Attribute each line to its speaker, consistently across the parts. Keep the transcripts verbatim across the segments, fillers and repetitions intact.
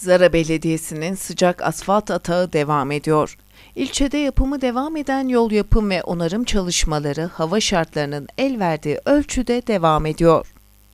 Speaker 1: Zara Belediyesi'nin sıcak asfalt atağı devam ediyor. İlçede yapımı devam eden yol yapım ve onarım çalışmaları hava şartlarının el verdiği ölçüde devam ediyor.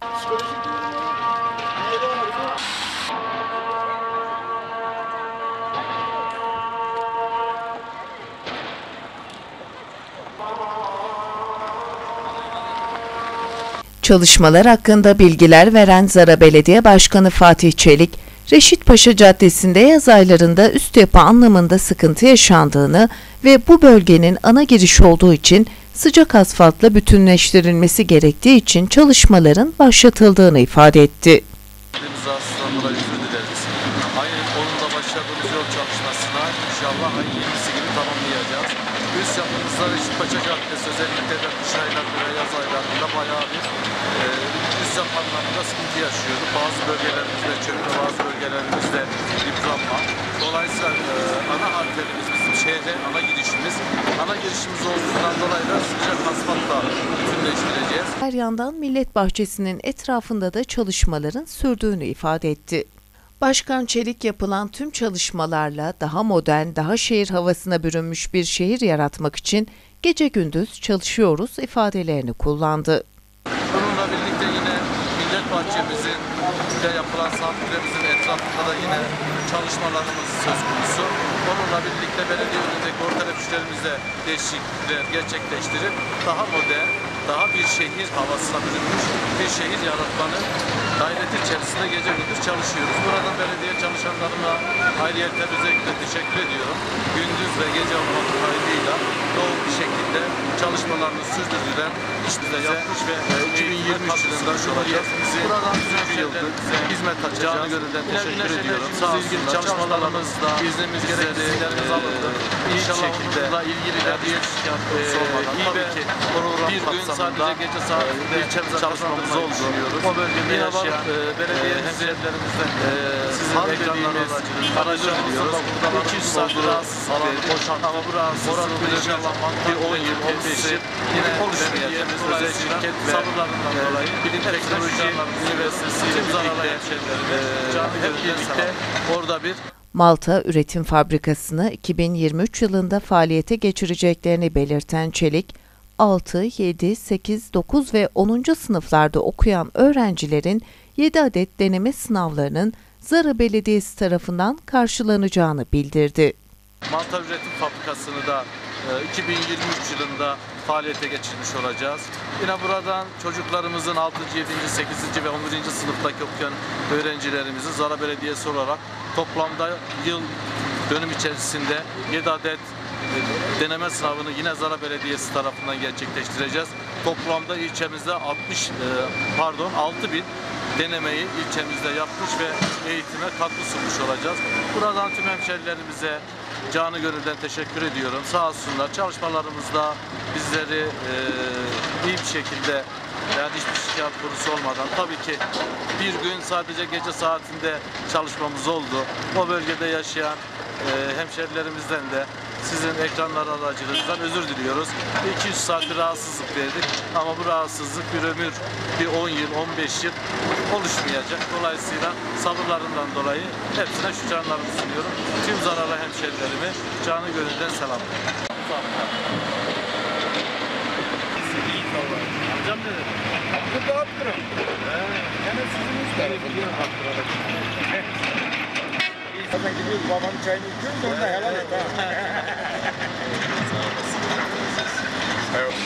Speaker 1: Çalışmalar hakkında bilgiler veren Zara Belediye Başkanı Fatih Çelik, Reşitpaşa Caddesi'nde yaz aylarında üst yapı anlamında sıkıntı yaşandığını ve bu bölgenin ana girişi olduğu için sıcak asfaltla bütünleştirilmesi gerektiği için çalışmaların başlatıldığını ifade etti.
Speaker 2: Rahatsızlanmadan özür dileriz. Ayın onunda başladığımız yol çalışmasına inşallah ayın yirmisi gibi tamamlayacağız. Üst yapımızda Reşitpaşa Caddesi özellikle de kış aylarında ve yaz aylarında bayağı bir e, üst yapı anlamında sıkıntı yaşıyordu. Bazı bölgelerimizde çökme, bazı bölgelerimizde yıpranma. Dolayısıyla e, ana hatlarımız bizim şehre ana girişimiz. Ana girişimiz olduğundan dolayı da sıcak asfaltla bütünleştireceğiz.
Speaker 1: Her yandan Millet Bahçesi'nin etrafında da çalışmaların sürdüğünü ifade etti. Başkan Çelik yapılan tüm çalışmalarla daha modern, daha şehir havasına bürünmüş bir şehir yaratmak için gece gündüz çalışıyoruz ifadelerini kullandı.
Speaker 2: Bununla birlikte yine Millet Bahçemizin de yapılan santremizin etrafında da yine çalışmalarımız söz konusu. Onunla birlikte belediye önündeki orta teneffüslerimizde değişiklikler gerçekleştirip daha modern, daha bir şehir havasına bürünmüş bir şehir yaratmanın gayreti içerisinde gece gündüz çalışıyoruz. Buradan belediye çalışanlarına ayrıyetten özellikle teşekkür ediyorum. Gündüz ve gece olmak kaydıyla yoğun bir şekilde çalışmalarını sürdürdüren işte yapmış ve iki bin yirmi üç yılında Cumhuriyetimizin buradan bir yıldır hizmet açacağız. Canı gönülden teşekkür ediyorum. Sağ ilgili çalışmalarımızda iznimiz gerektiğinlerimiz alındı. İyi şekilde ilgili de bir iyi ve bir gün sadece gece saatinde çalışmamız oldu. O bölgede yaşayan belediye hemşehrilerimizden sizin ekranlarınız aracılıyoruz. iki yüz saat rahatsız ama bu rahatsızlık inşallah bir on yıl, on beş yıl yine oluşmayacak. Özel şirket ve sabırlarından dolayı Bilim Teknoloji Üniversitesi ile birlikte hep birlikte orada bir
Speaker 1: Malta Üretim Fabrikası'nı iki bin yirmi üç yılında faaliyete geçireceklerini belirten Çelik, altı, yedi, sekiz, dokuz ve onuncu sınıflarda okuyan öğrencilerin yedi adet deneme sınavlarının Zara Belediyesi tarafından karşılanacağını bildirdi.
Speaker 2: Malta Üretim Fabrikası'nı da iki bin yirmi üç yılında faaliyete geçirmiş olacağız. Yine buradan çocuklarımızın altıncı, yedinci, sekizinci ve on birinci sınıftaki okuyan öğrencilerimizi Zara Belediyesi olarak toplamda yıl dönüm içerisinde yedi adet deneme sınavını yine Zara Belediyesi tarafından gerçekleştireceğiz. Toplamda ilçemizde altmış pardon altı bin denemeyi ilçemizde yapmış ve eğitime katkı sunmuş olacağız. Buradan tüm hemşerilerimize canı gönülden teşekkür ediyorum. Sağ olsunlar. Çalışmalarımızda bizleri e, iyi bir şekilde, yani hiçbir şikayet konusu olmadan, tabii ki bir gün sadece gece saatinde çalışmamız oldu. O bölgede yaşayan e, hemşerilerimizden de sizin ekranlar aracılığınızdan özür diliyoruz. iki yüz saat bir rahatsızlık verdik ama bu rahatsızlık bir ömür, bir on yıl, on beş yıl oluşmayacak. Dolayısıyla sabırlarından dolayı hepsine şükranlarımı sunuyorum. Tüm zararlı hemşerilerimi canı gönülden selamlıyorum. Amcam ne dedi?
Speaker 3: Burada attırım. Yani sizin üstler. Zaten gidiyoruz, babanın çayını içiyoruz, onu da helal et ha.